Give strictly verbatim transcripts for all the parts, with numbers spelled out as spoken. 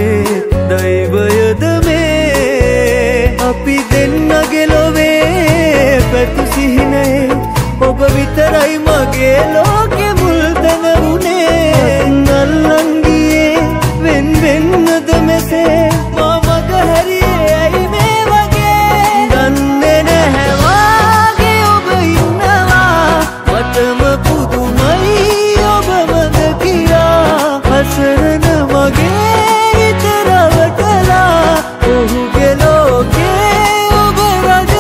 දෛවයද මේ අපි දෙන්නගේ ලොවේ පැතු සිහිනේ ඔබ විතරයි මගේ ලෝකෙ මුල් තැන වුණේ අල්ලන් ගියේ වෙන් වෙන්නද මෙසේ මා මග හැරියේ ඇයි මේ වගේ දන්නේ නැහැ වාගේ ඔබ ඉන්නවා මටම පුදුමයි ඔබ මද කියා හසරන මගේ හිත රවටලා ඔහුගේ ලෝකේ ඔබ රජ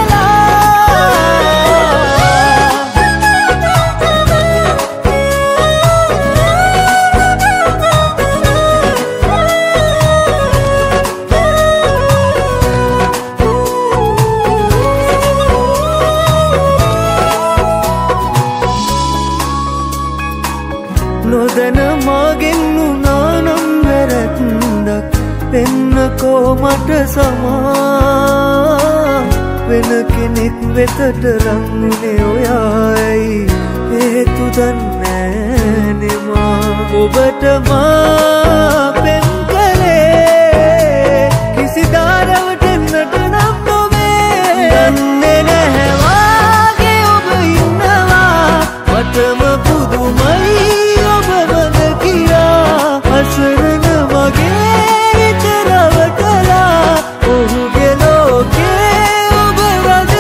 නොදැන මාගෙන් උනානම් වැරැද්දක් වෙන්නකෝ මට සමා වෙන කෙනෙක් වෙතට ලංුනේ ඔයායි හේතු දන්නේ නෙමා ඔබට මා පෙන් කළේ කිසි දාරවටෙන්නට නම් නොවේ දන්නේ නැහැ වාගේ ඔබ ඉන්නවා මටම පුදුමයි හසරන මගේ හිත රවටලා ඔහුගේ ලෝකේ ඔබ රජ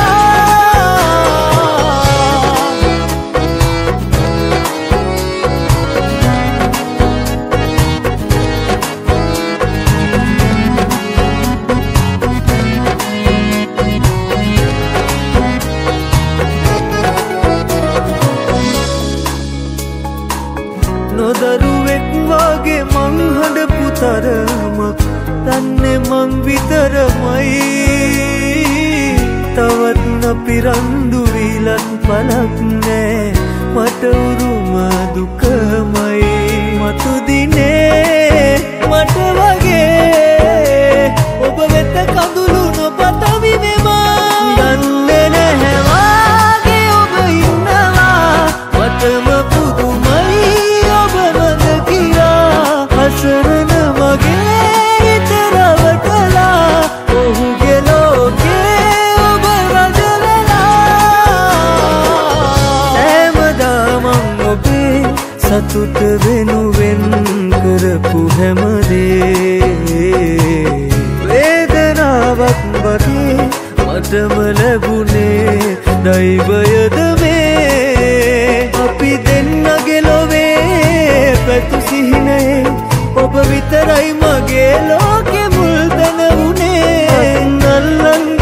නොදරුවෙක් වගේ මං හඬපු තරමක් දන්නේ මං විතරමයි තවත් අපි රණ්ඩු වීලත් පලක් නෑ මට උරුම දුකමයි මතු දිනේ මට වගේ ඔබ වෙත කඳුළු නොපතමි මෙමා දන්නේ නැහැ වාගේ ඔබ ඉන්නවා මටම පුදුමයි හසරන මගේ හිත රවටලා ඔහුගේ ලෝකේ ඔබ රජ හැමදාම ඔබේ සතුට වෙනුවෙන් කරපු හැමදේ වේදනාවක් වගේ මටම ලැබුණේ දෛවයද මේ අපි දෙන්නගේ ලොවේ පැතු සිහිනේ ඔබ විතරයි මගේ ලෝකෙ මුල් තැන වුණේ අල්ලන්